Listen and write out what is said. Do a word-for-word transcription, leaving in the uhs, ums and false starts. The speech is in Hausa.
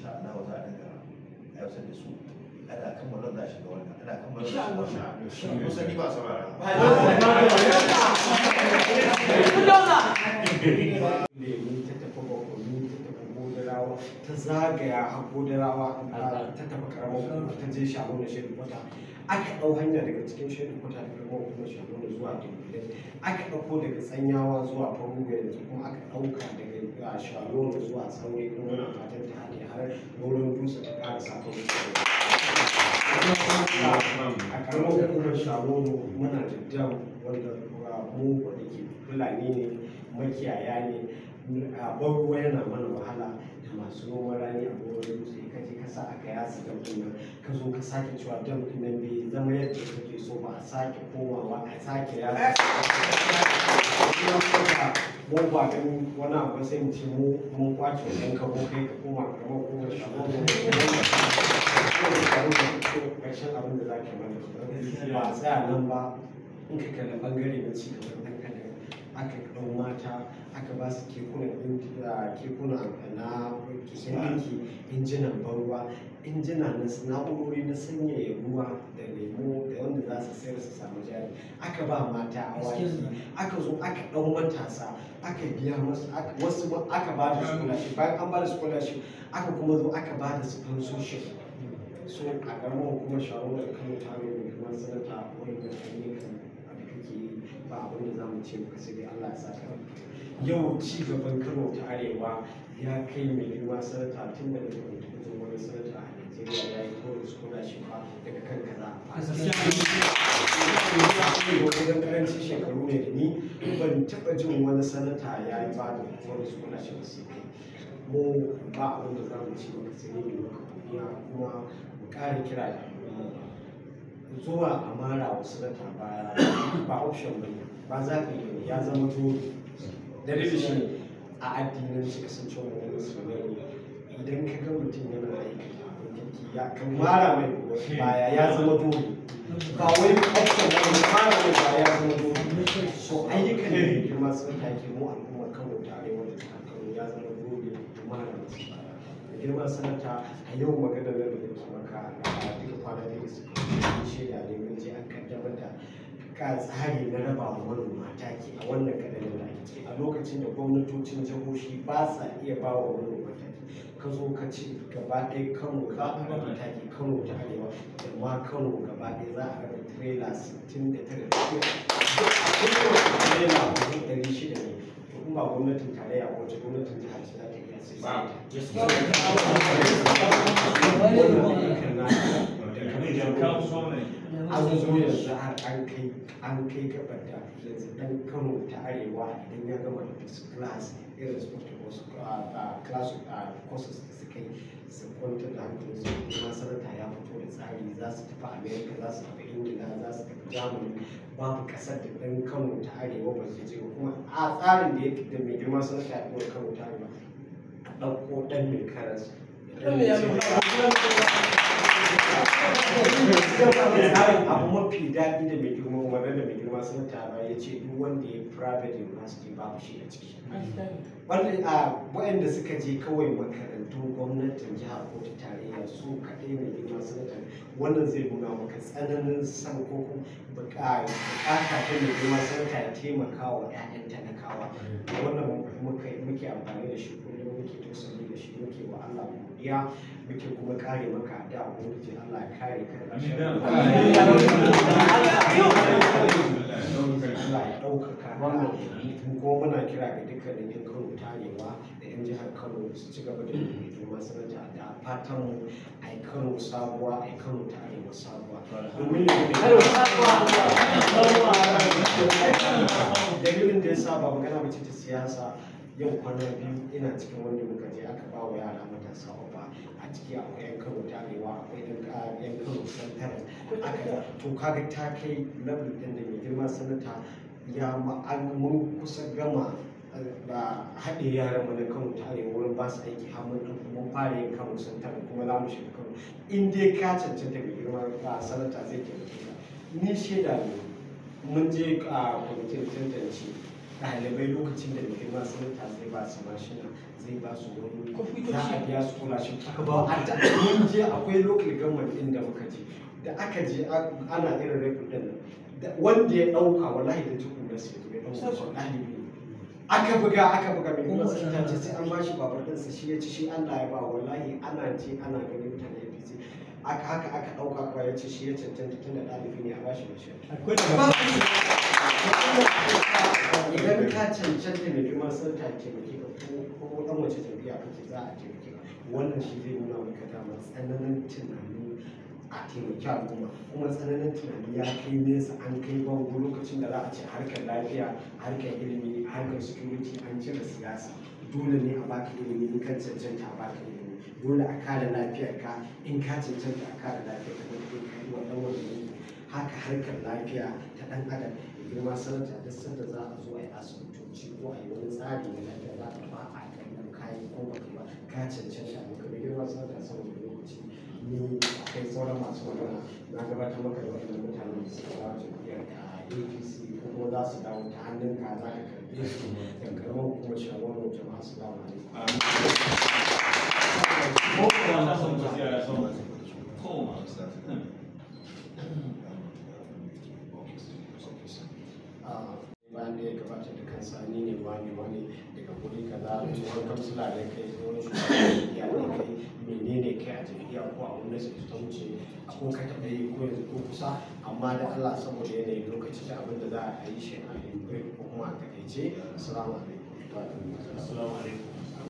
insha Allah za a dinga aiwatar da su ana kammala da shi ga wannan ana kammala da shi wannan kusa ni ba saurara ta zagaya a godarawa ta tafi karamar kuma ta je shago da shirin kwata aka ɗau hanya daga cikin shirin kwata da karamar kuma shago da zuwa dubbulai aka ɗauko daga tsanyawa zuwa faruwa yanzu kuma aka ɗauka daga shago da zuwa tsaure kuma muna fatan ta haɗe har wurin dutse ta ƙara sakon a karamar kuma shago muna da dam wanda mu wanda ke fulani ne makiyaya ne a ruwa yana mana wahala da masu noman rani a gonar dutse ka je ka sa aka yasa dam din nan ka zo ka sake cewa dam din nan bai zama yadda kake so ba a sake komawa a sake yasa mu ba ganin wani abu sai mu ce mu mun kwace wannan ka ko kai ka koma kamar kuma shago ne ƙarshen abin da za ka mana ba a tsaya nan ba in ka kalli bangare na ci gaban ɗan adam aka ɗau mata aka ba su kekuna na keken ɗinki injinan ban ruwa injina na na'urori na sanyaya ruwa da lemo da wanda za su sayar su samu jari aka ba mata awaki aka zo aka ɗau matasa aka biya masu wasu aka ba da scholarship bayan an ba da scholarship aka kuma zo aka ba da sponsorship so a ƙaramar hukumar shawarar da kano ta mai kuma sanata wani da ayyukan da kake yi ba abin da za mu ce muka sai dai Allah ya saka yau ci gaban Kano ta Arewa ya kai mai girma sanata tun daga cikin wani sanata a Najeriya ya yi kawai scholarship ba daga kan kaza wajen karancin shekaru ne da ni ban taɓa jin wani sanata ya yi ba da wani scholarship sai kai mu ba abin da za mu ce muka sai dai mu kuma mu ƙara kira da zuwa a mara wasu sanata baya ba option ba ne ba za ka yi ya zama dole dalilin shi ne a addinin shi kasancewa wani musulmi idan ka ga mutum yana aikata abin ya kan mara mai baya ya zama dole ba wai option ba ne mara mai baya ya zama dole so ayyukan da ke girma sun take mu al'umma Kano da arewa da ta Kano ya zama dole mara masu baya da girma sanata a yau magana da da ke maka a duka kwana da su shaida ne mun je an kaddamar da ka tsari na raba wa manoma taki a wannan kadalin da ake ciki a lokacin da gwamnatocin jihohi ba sa iya ba wa manoma taki ka zo ka ce gaba ɗaya Kano za a raba taki Kano ta arewa da ma Kano gaba ɗaya za a raba tirela sittin da tara tirela ɗari shida ne to kuma gwamnatin tarayya ko wace gwamnatin jihar ce za ta iya sai an zo yanzu har an kai an kai gabar da yanzu dan Kano ta arewa idan ya gama da first class irin su wasu class courses da suka yi su kwantar da hankali su kuma sanata ya fito da tsari za su tafi America za su tafi Ingila za su tafi Germany babu kasar da dan Kano ta arewa ba su je kuma a tsarin da yake da mai girma sanata ya fito Kano ta arewa a ɗauko ɗan mai karas abu mafi daɗi da mai girma umarar da mai girma sun tara ya ce duk wanda ya private university babu shi a ciki wanda a waɗanda suka je kawai makarantun gwamnatin jihar ko ta tarayya su kaɗai mai girma sun tara wannan zai nuna maka tsananin san ko bukata ta mai girma sun tara taimaka wa 'ya'yan talakawa wannan muke amfani da shi kullum muke tausali da shi muke wa Allah godiya muke kuma kare maka da ubangiji Allah ya kare ka Allah ya ɗaukaka ka ko muna kira ga dukkanin yan Kano tarewa da yan jihar Kano su ci gaba da girma sanata da fatan mu ai Kano sabuwa ai Kano tarewa sabuwa dalilin da ya sa ba magana mace ta siyasa yau kwana biyu ina cikin wanda muka je aka ba wa yara matasa ba a ciki akwai yan Kano tarewa akwai yan Kano santaran aka to kaga ta kai level din da mai girma sanata ya ma'an mun kusa gama da haɗe yaran mu na Kano tarewa wurin ba su aiki har mun mun fara yin Kano santaran kuma za mu shiga Kano in dai ka cancanta mai girma sanata zai ke ni shaida ne mun je a kwamitin tantance ɗalibai lokacin da mai girma sanata zai ba su mashina zai ba su wani za a biya su scholarship ba a ta mun je akwai local government din da muka je da aka je ana irin record din nan wanda ya dauka wallahi da tukun da sai ya dauka shi ɗalibi aka buga aka buga mai kuma sun ta ce sai an bashi babar ɗinsa shi ya ci shi Allah ya ba wallahi ana ce ana ganin ta da A P C aka haka aka ɗauka kawai ya ce shi ya cancanta tun da ɗalibi ne a bashi mashi idan ka cancanta mai girma sun ta taimake ka ko ɗan wace jam'iyya kake za a taimake ka wannan shi zai nuna maka dama tsananin tunani a taimaki al'umma kuma tsananin tunani ya kai nesa an kai bango lokacin da za a ce harkar lafiya harkar ilimi harkar security an cire siyasa dole ne a baka ilimi in ka cancanta a baka ilimi dole a kare lafiyar ka in ka cancanta a kare lafiyar ka don kai kai wa dan wani haka harkar lafiya ta dan adam da girma sanata duk sanda za a zo a yi asibitoci ko a yi wani tsari na lafiya za ka ba a kan kayan ko ba ka cancanta a da girma sanata saboda lokaci ni kai sauran masu magana na gabatar maka da waɗannan mutanen da suka dawo jam'iyyar da A P C ko kuma za su dawo ta hannun ka za ka karɓe su da karamar kuma shawarar jama'a su dawo bayan da ya gabata da kansa ni ne wani wani daga guri kaza tsohon kamsila da kai tsohon shugaban ya ne kai menene kai a jam'iyya ko a wani su ta wuce a ko ka taɓa yi ko yanzu ko kusa amma da Allah saboda yanayin lokaci da abin da za a yi shi a ko kuma a takaice assalamu alaikum.